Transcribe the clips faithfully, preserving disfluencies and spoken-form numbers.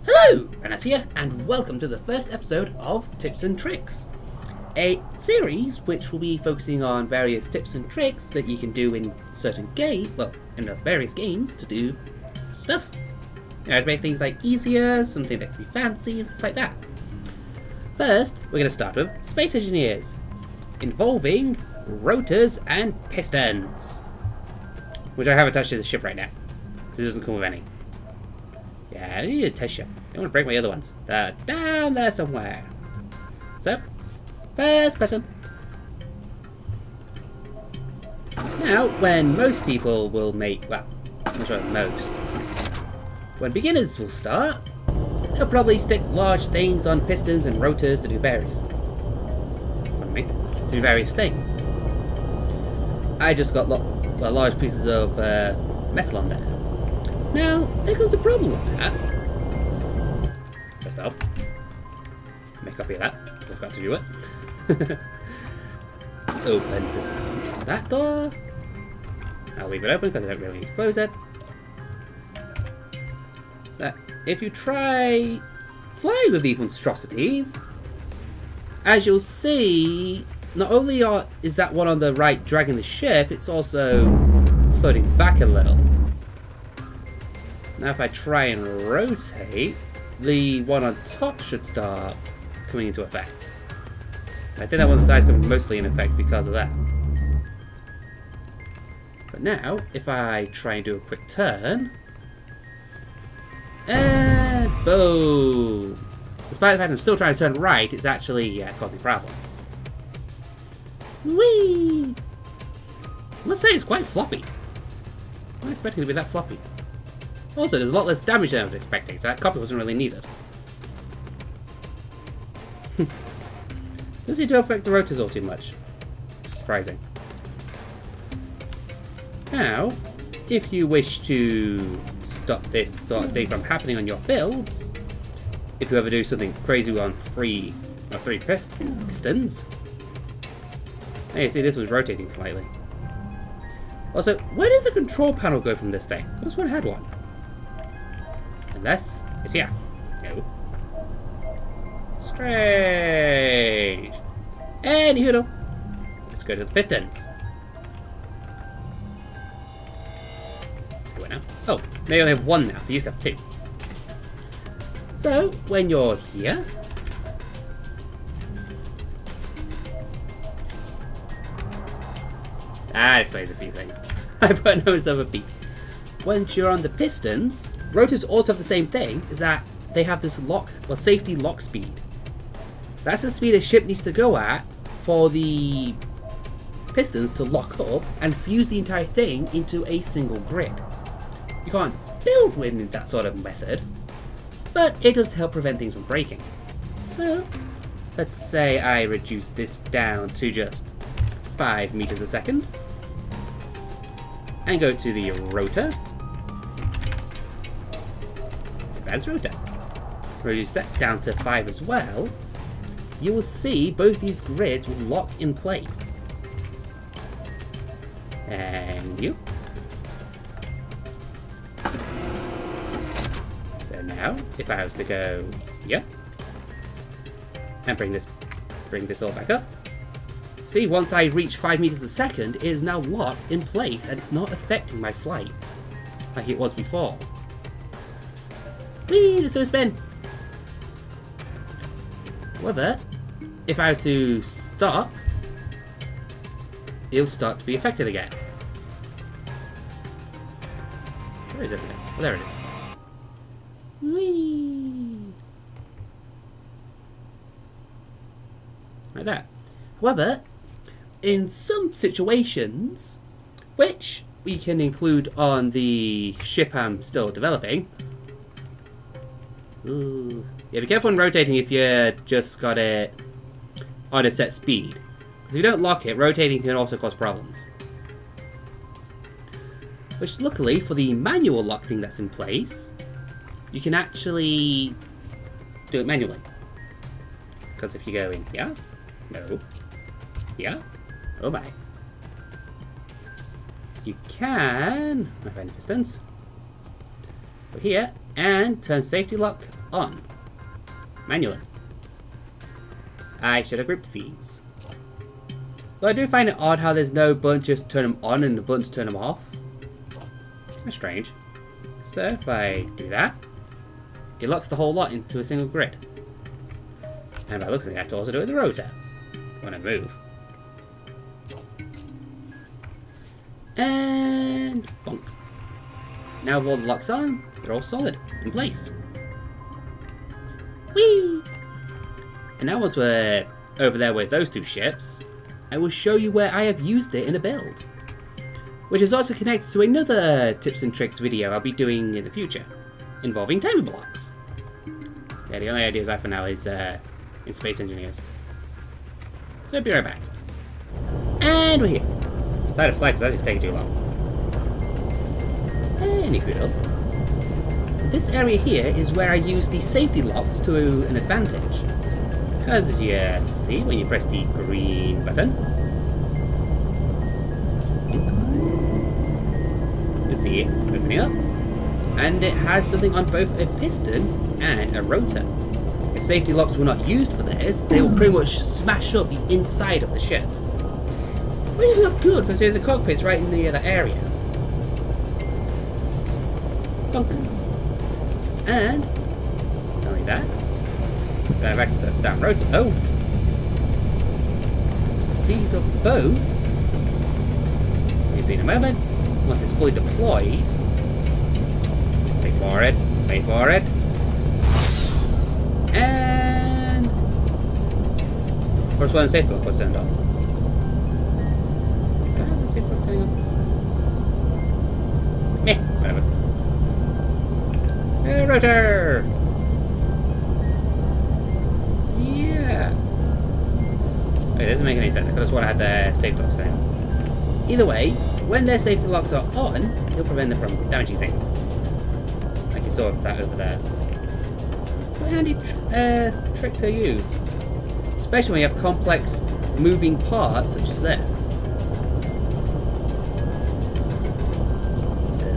Hello, Ranos here, and welcome to the first episode of Tips and Tricks, a series which will be focusing on various tips and tricks that you can do in certain game, well, in the various games to do stuff. You know, to make things like easier, something that can be fancy, and stuff like that. First, we're going to start with Space Engineers, involving rotors and pistons, which I haven't touched in the ship right now, because it doesn't come with any. Yeah, I need a test ship. I don't want to break my other ones. They're down there somewhere. So, first person. Now, when most people will make, well, I'm not sure most. When beginners will start, they'll probably stick large things on pistons and rotors to do various, pardon me, to do various things. I just got lo well, large pieces of uh, metal on there. Now, there comes a problem with that. First off, make a copy of that. I forgot to do it. Open this, that door. I'll leave it open because I don't really need to close it. That if you try flying with these monstrosities, as you'll see, not only are, is that one on the right dragging the ship, it's also floating back a little. Now if I try and rotate, the one on top should start coming into effect. I think that one on the side is coming mostly in effect because of that. But now, if I try and do a quick turn, and boom! Despite the fact I'm still trying to turn right, it's actually yeah, causing problems. Whee! I must say it's quite floppy. I'm not expecting it to be that floppy. Also, there's a lot less damage than I was expecting, so that copy wasn't really needed. Doesn't seem to affect the rotors all too much. Surprising. Now, if you wish to stop this sort of thing from happening on your builds, if you ever do something crazy on three or three pistons, hey, you see this one's rotating slightly. Also, where did the control panel go from this thing? I just one had one. Unless it's here. No. Strange. Anywho, let's go to the pistons. Let's go now. Oh, they only have one now. They used to have two. So when you're here, that explains a few things. I put nose over feet. Once you're on the pistons, rotors also have the same thing, is that they have this lock, well, safety lock speed. That's the speed a ship needs to go at for the pistons to lock up and fuse the entire thing into a single grid. You can't build with that sort of method, but it does help prevent things from breaking. So, let's say I reduce this down to just five meters a second, and go to the rotor. Advanced rotor. Reduce that down to five as well. You will see both these grids will lock in place. And you. So now, if I was to go here and bring this, bring this all back up. See, once I reach five meters a second, it is now locked in place and it's not affecting my flight like it was before. Whee! Let's do a spin! However, if I was to stop, it'll start to be affected again. Where is everything? Oh, there it is. Whee! Like that. However, in some situations, which we can include on the ship I'm still developing. Ooh. Yeah, be careful when rotating if you just got it on a set speed. Because if you don't lock it, rotating can also cause problems. Which luckily, for the manual lock thing that's in place, you can actually do it manually. Because if you go in here, no, here, oh my. You can, my friend pistons, go here and turn safety lock on manually. I should have grouped these. Though I do find it odd how there's no button to just turn them on and a button to turn them off. That's strange. So if I do that, it locks the whole lot into a single grid. And by looks like I have to also do it with the rotor when I move. And bonk. Now with all the locks on, they're all solid in place. Whee! And now once we're over there with those two ships, I will show you where I have used it in a build, which is also connected to another tips and tricks video I'll be doing in the future, involving timing blocks. Yeah, the only ideas I have for now is uh, in Space Engineers. So I'll be right back. And we're here. So I had a flag because that's just taking too long. Anywho, this area here is where I use the safety locks to an advantage. Because as you see, when you press the green button, you see it opening up. And it has something on both a piston and a rotor. If safety locks were not used for this, they will pretty much smash up the inside of the ship. Which is not good because the cockpit's right in the other area. Dunk. And not only that, I have access to that rotor. Oh, these are both. You'll see in a moment. Once it's fully deployed. Wait for it. Wait for it. And first one, safety lock was turned on. Ah, the safety lock turning on. Meh, whatever. Uh, rotor. Yeah. Okay, it doesn't make any sense. I could have sworn I had the safety locks saying. Either way, when their safety locks are on, it'll prevent them from damaging things. Like you saw with that over there. What a handy tr uh, trick to use. Especially when you have complex moving parts such as this. So,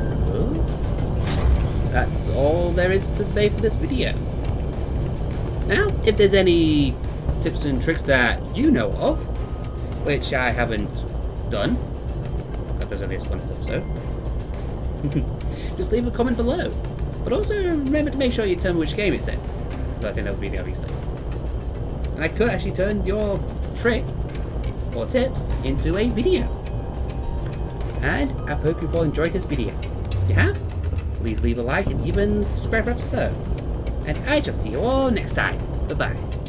that's all there is to say for this video. Now, if there's any tips and tricks that you know of, which I haven't done, if there's only this one episode, just leave a comment below. But also remember to make sure you tell me which game it's in. But I think that would be the obvious thing. And I could actually turn your trick or tips into a video. And I hope you've all enjoyed this video. If you have, please leave a like and even subscribe for episodes. And I shall see you all next time. Bye bye.